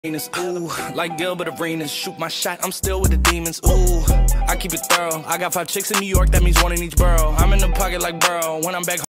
Ooh, like Gilbert Arenas, shoot my shot, I'm still with the demons. Ooh, I keep it thorough. I got 5 chicks in New York, that means 1 in each borough. I'm in the pocket like Burrow when I'm back home.